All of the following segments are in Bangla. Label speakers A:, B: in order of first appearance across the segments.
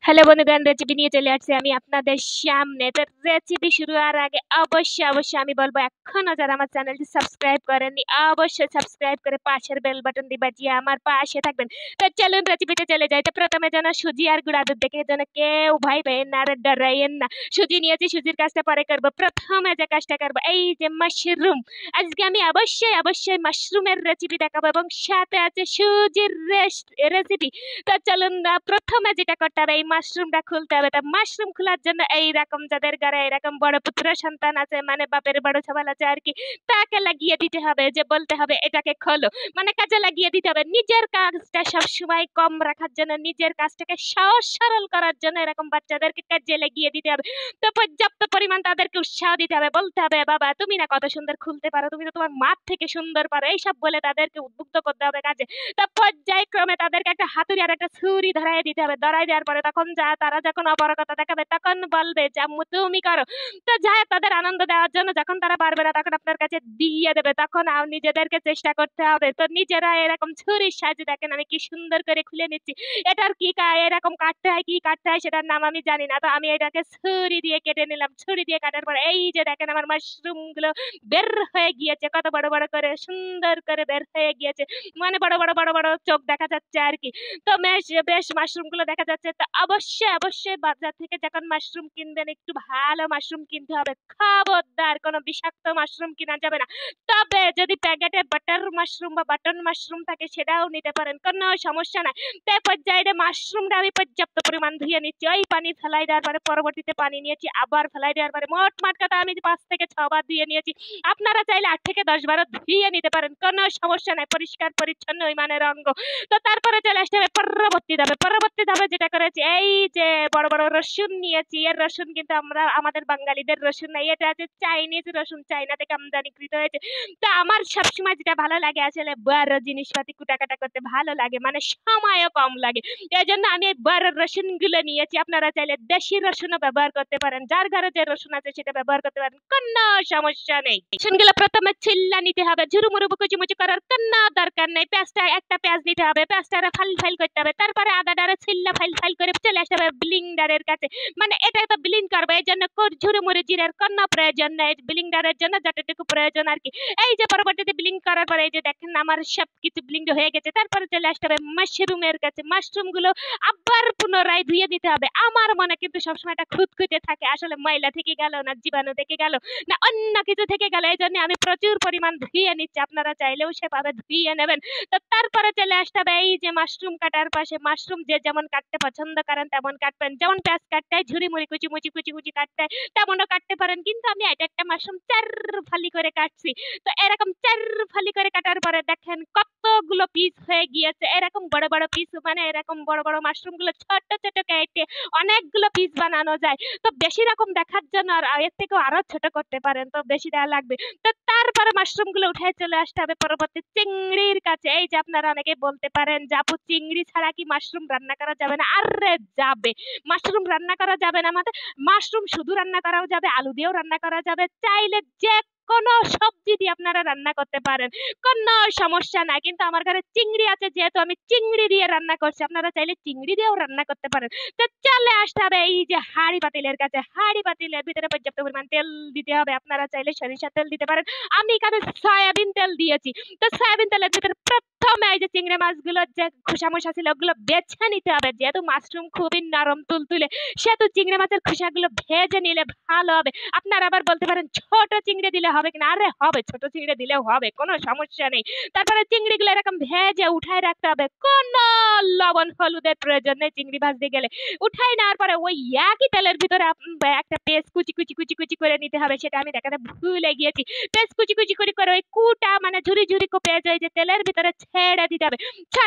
A: হ্যালো বন্ধুগণ, রেসিপি নিয়ে চলে আসছি আমি আপনাদের সামনে। তো রেসিপি শুরু হওয়ার আগে অবশ্যই আমি বলবো, এখনো যারা আমার চ্যানেলটি সাবস্ক্রাইব করেননি অবশ্যই সাবস্ক্রাইব করে পাশের বেল বাটনটি বাজিয়ে আমার পাশে থাকবেন। তো চলুন রেসিপিতে চলে যাই। তো প্রথমে যেন সুজি আর গুঁড়া দুধ দেখে যেন কেউ ভয় পেয়েন না আর ডরাইয়েন না। সুজি নিয়েছি, সুজির কাজটা পরে করবো। প্রথমে যে কাজটা করবো, এই যে মাশরুম। আজকে আমি অবশ্যই মাশরুমের রেসিপি দেখাবো এবং সাথে আছে সুজির রেসিপি। তো চলুন প্রথমে যেটা করতে হবে, এই মাশরুমটা খুলতে হবে। তা মাশরুম খোলার জন্য এইরকম যাদের ঘরে এরকম বড় পুত্র সন্তান আছে, মানে বাপের বড় সবাল আছে আর কি, তাকে লাগিয়ে দিতে হবে, যে বলতে হবে এটাকে খোলো, মানে কাজে লাগিয়ে দিতে হবে। নিজের কাজটা সবসময় কম রাখার জন্য, নিজের কাজটাকে সহজ সরল করার জন্য এরকম বাচ্চাদেরকে কাজে লাগিয়ে দিতে হবে। তো পর্যাপ্ত পরিমাণ তাদেরকে উৎসাহ দিতে হবে, বলতে হবে বাবা তুমি না কত সুন্দর খুলতে পারো, তুমি তো তোমার মাঠ থেকে সুন্দর পারো, এইসব বলে তাদেরকে উদ্বুদ্ধ করতে হবে কাজে। তো পর্যায়ক্রমে তাদেরকে একটা হাতুড়ি আর একটা ছুরি ধরাই দিতে হবে। ধরাই দেওয়ার পরে তখন তারা যখন অপারগতা দেখাবে তখন বলবে যে আম্মু তুমি করো। তো যাই হোক, তাদের আনন্দ দেওয়ার জন্য যখন তারা পারবে না তখন আপনার কাছে দিয়ে দেবে, তখন নিজেদেরকে চেষ্টা করতে হবে। তো নিজেরা এরকম ছুরির সাহায্যে দেখেন আমি কি সুন্দর করে খুলে নিচ্ছি। এটার কি এরকম কাটতে হয়, কি কাটতে হয় সেটার নাম আমি জানি না। তো আমি এটাকে ছুরি দিয়ে কেটে নিলাম। ছুরি দিয়ে কাটার পরে এই যে দেখেন আমার মাশরুম গুলো বের হয়ে গিয়েছে, কত বড় বড় করে সুন্দর করে বের হয়ে গিয়েছে, মানে বড় বড় চোখ দেখা যাচ্ছে আর কি। তো বেশ মাশরুম গুলো দেখা যাচ্ছে। তো অবশ্যই বাজার থেকে যখন মাশরুম কিনবেন একটু ভালো মাশরুম কিনতে হবে, খবরদার কোনো বিষাক্ত মাশরুম কিনা যাবে না। তবে যদি প্যাকেটে বাটার মাশরুম বা বাটন মাশরুম থাকে সেটাও নিতে পারেন, কোনো সমস্যা নাই। তো পর্যায়ে মাশরুমটা আমি পর্যাপ্ত পরিমাণ ধুয়ে নিচ্ছি। ওই পানি ফেলাই দেওয়ার পরে পরবর্তীতে পানি নিয়েছি, আবার ফেলাই দেওয়ার পরে মোট কথা আমি 5 থেকে 6 বার ধুয়ে নিয়েছি। আপনারা চাইলে 8 থেকে 10 বারও ধুয়ে নিতে পারেন, কোনো সমস্যা নাই। পরিষ্কার পরিচ্ছন্ন ওই মানের অঙ্গ। তো তারপরে চলে আসতে হবে পরবর্তী ধাপে যেটা করেছি, এই যে বড় বড় রসুন নিয়েছি। এর রসুন কিন্তু আমাদের বাঙালিদের রসুন নাই, এটা আছে চাইনিজ রসুন, চাইনা থেকে আমদানিকৃত হয়েছে। তো আমার সবসময় যেটা ভালো লাগে আসলে বড় জিনিসপাতি কুটাকাটা করতে ভালো লাগে, মানে সময়ও কম লাগে। এই জন্য আমি এই বড় রসুন গুলো নিয়েছি। আপনারা চাইলে দেশি রসুনও ব্যবহার করতে পারেন, যার ঘরে যে রসুন আছে সেটা ব্যবহার করতে পারেন, কোনো সমস্যা নেই। রসুনগুলো প্রথমে ছিল্লা নিতে হবে, ঝুরুমুরু কুচি করার কোনো দরকার নেই। একটা পেঁয়াজ নিতে হবে, পেঁয়াজটা ফাইল করতে হবে। তারপরে আদাটারে ছিল্লা ফাইল করে চলে আসতে হবে ব্লিন্ডারের কাছে, মানে এটা তো ব্লিন্ড করবে, এই জন্য ঝুরুমুরু জিরার কোনো প্রয়োজন নেই। ব্লিন্ডারের জন্য যতটুকু প্রয়োজন আর কি। এই যে পরবর্তীতে ব্লিন্ড করার পরে এই যে দেখেন আমার সবকিছু ব্লিন্ড হয়ে গেছে। তারপরে চলে আসতে হবে মাশরুমের কাছে। মাশরুম গুলো আবার পুনরায় ধুয়ে দিতে হবে। আমার মনে কিন্তু সবসময় এটা খুঁতখুঁতে থাকে, আসলে ময়লা থেকে গেল না জীবাণু থেকে গেল না অন্য কিছু থেকে গেল, এই জন্য আমি প্রচুর পরিমাণ ধুয়ে নিচ্ছি। আপনারা চাইলেও সেভাবে ধুয়ে নেবেন। তো তারপরে চলে আসতে হবে এই যে মাশরুম কাটার পাশে। মাশরুম যে যেমন কাটতে পছন্দ করেন তেমন কাটবেন, যেমন পেঁয়াজ কাটতে হয় ঝুড়ি-মুড়ি কুচি কাটতে হয় তেমনও কাটতে পারেন, কিন্তু আমি একটা মাশরুম 4 ফালি করে কাটছি। তো এরকম 4 ফালি করে কাটার পরে দেখেন কতগুলো পিস হয়ে গিয়েছে। এরকম বড় পিস, মানে এরকম বড় মাশরুম গুলো ছোট কেটে অনেকগুলো পিস বানানো যায়। তো বেশি রকম দেখার জন্য আর এর থেকেও আরো ছোট করতে পারেন, তো বেশি দেওয়া লাগবে। তো তারপরে মাশরুম গুলো উঠে চলে আসতে হবে পরবর্তী চিংড়ির কাছে। এই যে আপনারা অনেকে বলতে পারেন যে আপু চিংড়ি ছাড়া কি মাশরুম রান্না করা যাবে না? আরে যাবে, মাশরুম রান্না করা যাবে না মানে মাশরুম শুধু রান্না করাও যাবে, আলু দিয়েও রান্না করা যাবে, চাইলে যে কোনো সবজি দিয়ে আপনারা রান্না করতে পারেন, কোনো সমস্যা নাই। কিন্তু আমার ঘরে চিংড়ি আছে যেহেতু আমি চিংড়ি দিয়ে রান্না করছি, আপনারা চাইলে চিংড়ি দিয়েও রান্না করতে পারেন। তো চলে আসতে হবে এই যে হাঁড়ি পাতিলের কাছে। হাঁড়ি পাতিলের ভিতরে পর্যাপ্ত পরিমাণ তেল দিতে হবে, আপনারা চাইলে সরিষার তেল দিতে পারেন, আমি এখানে সয়াবিন তেল দিয়েছি। তো সয়াবিন তেলের ভিতরে প্রথমে এই যে চিংড়ি মাছগুলো যে খোসা ছিল ওগুলো বেছে নিতে হবে, যেহেতু মাশরুম খুবই নরম তুলতুলে, সেহেতু চিংড়ি মাছের খোসাগুলো ভেজে নিলে ভালো হবে। আপনারা আবার বলতে পারেন ছোট চিংড়ি দিলে হবে কিনা? আরে হবে, ছোট চিংড়ি দিলেও হবে, কোনো সমস্যা নেই। তারপরে চিংড়িগুলো এরকম ভেজে উঠায় রাখতে হবে, কোনো লবণ হলুদের প্রয়োজন নেই। চিংড়ি ভাজতে গেলে উঠাই নেওয়ার পরে ওই একই তেলের ভিতরে একটা পেস্ট কুচি করে নিতে হবে, সেটা আমি দেখাতে ভুলে গিয়েছি। পেস্ট কুচি করে ওই কুটা মানে ঝুরি পেঁয়াজ ওই যে তেলের ভিতরে ছেড়ে দিতে হবে।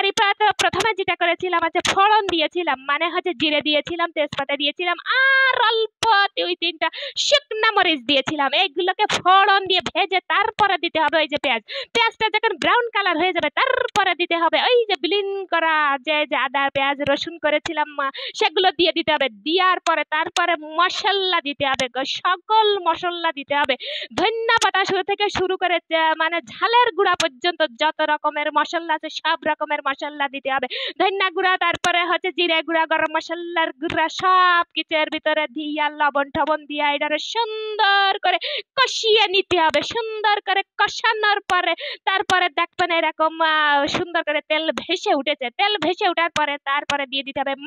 A: প্রথমে যেটা করেছিলাম আছে ফোড়ন দিয়েছিলাম, মানে হচ্ছে জিরে দিয়েছিলাম, তেজপাতা দিয়েছিলাম আর অল্প 2-3টা শুকনা মরিচ দিয়েছিলাম। এইগুলোকে ফোড়ন দিয়ে ভেজে তারপরে দিতে হবে ওই যে পেঁয়াজটা যখন ব্রাউন কালার হয়ে যাবে তারপরে দিতে হবে ওই যে ব্লিন্ড করা যে আদা পেঁয়াজ রসুন করেছিলাম সেগুলো দিয়ে দিতে হবে, দেওয়ার পরে তারপরে মশলা দিতে হবে, সকল মশলা দিতে হবে, ধনিয়া পাতা থেকে শুরু করে মানে ঝালের গুঁড়া পর্যন্ত যত রকমের মশলা আছে সব রকমের মশলা দিতে হবে, ধনিয়া গুঁড়া, তারপরে হচ্ছে জিরে গুঁড়া, গরম মশলার গুঁড়া, সব কিছুর ভিতরে দিয়া লবণ টবণ দিয়া এটারে সুন্দর করে কষিয়ে নিতে হবে। সুন্দর করে কষানোর পরে তারপরে দেখবেন এরকম সুন্দর করে তেল ভেসে উঠেছে, তেল ভেসে ওঠার পরে তারপরে দিয়ে দিতে হবে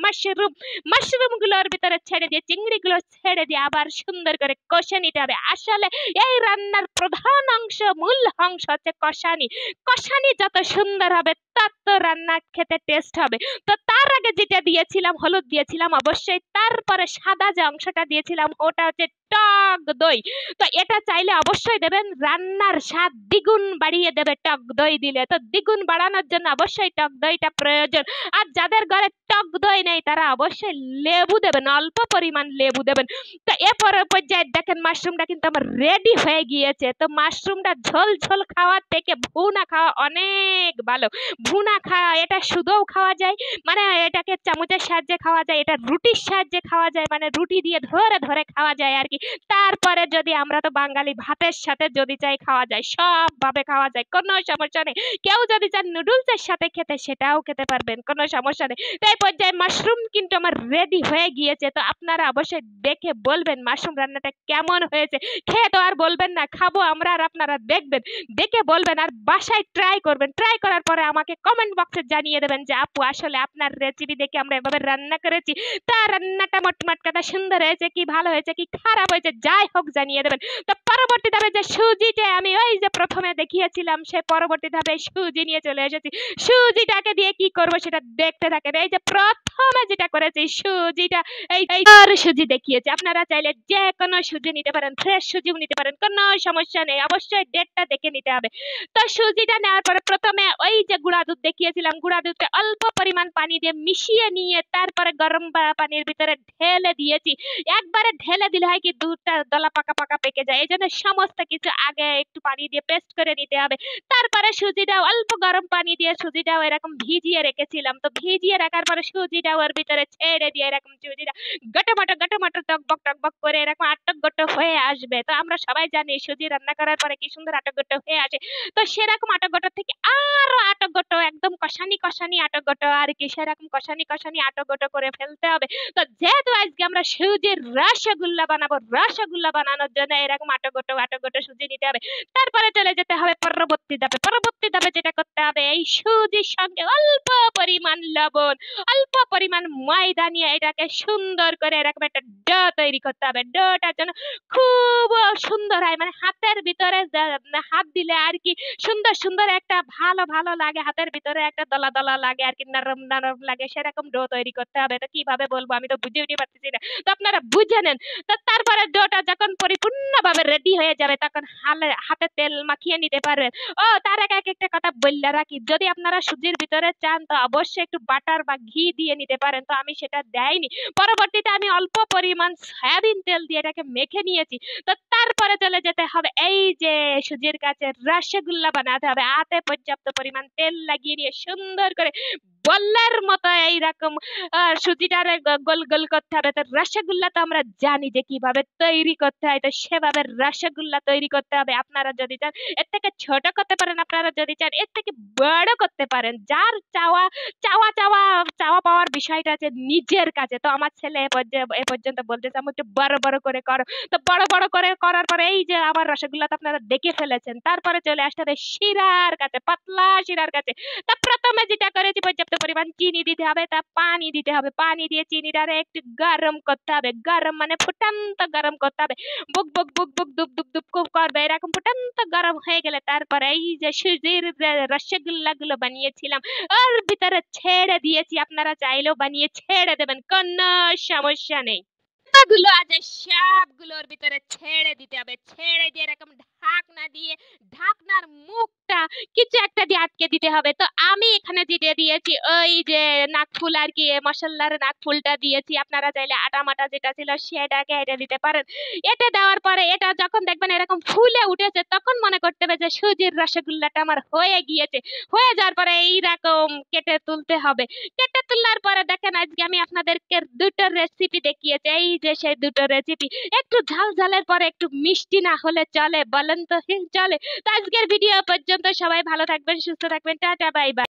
A: মাশরুম গুলোর ভিতরে ছেড়ে দিয়ে চিংড়ি গুলো ছেড়ে দিয়ে আবার সুন্দর করে কষে নিতে হবে। আসলে এই রান্নার প্রধান অংশ, মূল অংশ হচ্ছে কষানি। কষানি যত সুন্দর হবে তত রান্না খেতে টেস্ট হবে। তো তার আগে যেটা দিয়েছিলাম, হলুদ দিয়েছিলাম অবশ্যই, তারপরে সাদা যে অংশটা দিয়েছিলাম ওটা হচ্ছে টক দই। তো এটা চাইলে অবশ্যই দেবেন, রান্নার স্বাদ দ্বিগুণ বাড়িয়ে দেবে টক দই দিলে। তো দ্বিগুণ বাড়ানোর জন্য অবশ্যই টক দইটা প্রয়োজন। আর যাদের ঘরে টক দই নেই তারা অবশ্যই লেবু দেবেন, অল্প পরিমাণ লেবু দেবেন। তো এরপরে পর্যায়ে দেখেন মাশরুমটা কিন্তু আমার রেডি হয়ে গিয়েছে। তো মাশরুমটা ঝোল ঝোল খাওয়ার থেকে ভুনা খাওয়া অনেক ভালো। ভুনা খাওয়া, এটা শুধুও খাওয়া যায়, মানে এটাকে চামচের সাহায্যে খাওয়া যায়, এটা রুটির সাহায্যে খাওয়া যায়, মানে রুটি দিয়ে ধরে ধরে খাওয়া যায় আর কি। তারপরে যদি আমরা তো বাঙালি, ভাতের সাথে যদি চাই খাওয়া যায়, সব ভাবে খাওয়া যায়, কোনো সমস্যা নেই। কেউ যদি চান নুডলসের সাথে খেতে সেটাও খেতে পারবেন, কোনো সমস্যা নেই। তাই পর্যায়ে মাশরুম কিন্তু আমার রেডি হয়ে গিয়েছে। তো আপনারা অবশ্যই দেখে বলবেন মাশরুম রান্নাটা কেমন হয়েছে। খেয়ে তো আর বলবেন না খাবো আমরা, আর আপনারা দেখবেন, দেখে বলবেন আর বাসায় ট্রাই করবেন। ট্রাই করার পরে আমাকে কমেন্ট বক্সে জানিয়ে দেবেন যে আপু আসলে আপনার রেসিপি দেখে আমরা এভাবে রান্না করেছি, তা রান্নাটা মোটমাট কথা সুন্দর হয়েছে কি ভালো হয়েছে কি খারাপ হয়েছে যাই হোক জানিয়ে দেবেন। তো পরবর্তী ধাপে যে সুজিটা আমি ওই যে প্রথমে দেখিয়েছিলাম, সে পরবর্তী ধাপে সুজি নিয়ে চলে এসেছি। সুজিটাকে দিয়ে কি করব সেটা দেখতে থাকেন। এই যে প্রথমে যেটা করেছি, সুজিটা এই আর সুজি দেখিয়েছি, আপনারা চাইলে যে কোনো সুজি নিতে পারেন, ফ্রেশ সুজিও নিতে পারেন, কোনো সমস্যা নেই, অবশ্যই ডেটটা দেখে নিতে হবে। তো সুজিটা নেওয়ার পরে প্রথমে ওই যে গুঁড়া দুধ দেখিয়েছিলাম, গুঁড়া দুধকে অল্প পরিমাণ পানি দিয়ে মিশিয়ে নিয়ে তারপরে গরম পানির ভিতরে ঢেলে দিয়েছি। একবারে ঢেলে দিলে হয় কি দুধটা দলা পাকা পাকা পেকে যায়, এই জন্য সমস্ত কিছু আগে একটু পানি দিয়ে পেস্ট করে নিতে হবে। তারপরে সুজিটা অল্প গরম পানি দিয়ে সুজিটাও এরকম ভিজিয়ে রেখেছিলাম। তো ভিজিয়ে রাখার পরে সুজিটা ওর ভিতরে ছেড়ে দিয়ে এরকম সুজিটা গটমটো টকবক করে এরকম আটক হয়ে আসবে। তো আমরা সবাই জানি সুজি রান্না করার পরে কি সুন্দর আটক হয়ে আসে। তো সেরকম আটক থেকে আরো আটক একদম কষানি আটক আর কি, সেরকম কষানি আটক করে ফেলতে হবে। তো যেহেতু আজকে আমরা সুজির রসগোল্লা বানাবো, রসগোল্লা বানানোর জন্য এরকম আটক সুজি নিতে হবে। তারপরে চলে যেতে হবে পরবর্তী ধাপে। পরবর্তী ধাপে যেটা করতে হবে, এই সুজির সঙ্গে অল্প পরিমাণ লবণ, অল্প পরিমাণ ময়দা নিয়ে এটাকে সুন্দর করে এরকম একটা ডো তৈরি করতে হবে। ডোটার জন্য খুব সুন্দর হয়, মানে হাতের ভিতরে হাত দিলে আর কি সুন্দর সুন্দর একটা ভালো লাগে, হাতের ভিতরে একটা দলা লাগে আর কি, নরম লাগে, সেরকম ডো তৈরি করতে হবে। তো কিভাবে বলবো আমি তো বুঝে উঠতে পারতেছি না, তো আপনারা বুঝে নেন। তো তারপরে ডোটা যখন পরিপূর্ণভাবে রেডি হয়ে যাবে তখন হাতে তেল মাখিয়ে নিতে পারবেন। ও তার আগে একটা কথা বললে রাখি, যদি আপনারা সুজির ভিতরে চান তো অবশ্যই একটু বাটার বা ঘি দিয়ে নিতে পারেন। তো আমি সেটা দেয়নি, পরবর্তীতে আমি অল্প পরিমাণ সয়াবিন তেল দিয়ে এটাকে মেখে নিয়েছি। তো তারপরে চলে যেতে হবে এই যে সুজির কাছে রসগোল্লা বানাতে হবে। হাতে পর্যাপ্ত পরিমাণ তেল লাগিয়ে নিয়ে সুন্দর করে বল্লার মতো এইরকম সুজিটারে গোল গোল করতে হবে। তো রসগোল্লা তো আমরা জানি যে কিভাবে তৈরি করতে হয়, তো সেভাবে রসগোল্লা তৈরি করতে হবে। আপনারা যদি চান এর থেকে ছোট করতে পারেন, আপনারা যদি চান এর থেকে বড় করতে পারেন, যার চাওয়া চাওয়া চাওয়া চাওয়া পাওয়ার বিষয়টা আছে নিজের কাছে। তো আমার ছেলে এ পর্যন্ত বলতেছে আমি একটু বড় করে করো। তো বড় করে করার পরে এই যে আমার রসগোল্লা তো আপনারা দেখে ফেলেছেন, তারপরে চলে আসতে হবে শিরার কাছে, পাতলা শিরার কাছে। তা প্রথমে যেটা করেছি পর্যাপ্ত পরিমাণ চিনি দিতে হবে, তা পানি দিতে হবে, পানি দিয়ে চিনিটারে একটু গরম করতে হবে, গরম মানে ফুটান্ত গরম করতে হবে, বুক বুক বুক বুক দুপ দুপ দুপ খুব করবে, এরকম ফুটান্ত গরম হয়ে গেলে তারপরে এই যে সুজির রসগোল্লা গুলো বানিয়েছিলাম ওর ভিতরে ছেড়ে দিয়েছি। আপনারা চাইলেও বানিয়ে ছেড়ে দেবেন, কোনো সমস্যা নেই। গুলো আছে সবগুলোর ভিতরে ছেড়ে দিতে হবে, ছেড়ে দিয়ে এরকম ঢাকনা দিয়ে ঢাকনার মুখটা কিছু একটা দিয়ে আটকে দিতে হবে। তো আমি এখানে যেটা দিয়েছি ওই যে নাকফুল আর কি, মশলার নাকফুলটা দিয়েছি। আপনারা চাইলে আটা মাটা যেটা ছিল সেটাকে এটা দিতে পারেন। এটা দেওয়ার পরে এটা যখন দেখবেন এরকম ফুলে উঠেছে তখন মনে করতে হবে যে সুজির রসগোল্লাটা আমার হয়ে গিয়েছে। হয়ে যাওয়ার পরে এইরকম কেটে তুলতে হবে। কেটে তোলার পরে দেখেন আজকে আমি আপনাদেরকে দুটো রেসিপি দেখিয়েছি। এই যে সেই দুটো রেসিপি একটু ঝাল ঝালের পরে একটু মিষ্টি না হলে চলে? বলেন তো চলে? তো আজকের ভিডিও পর্যন্ত, সবাই ভালো থাকবেন, সুস্থ থাকবেন, টাটা বাই বাই।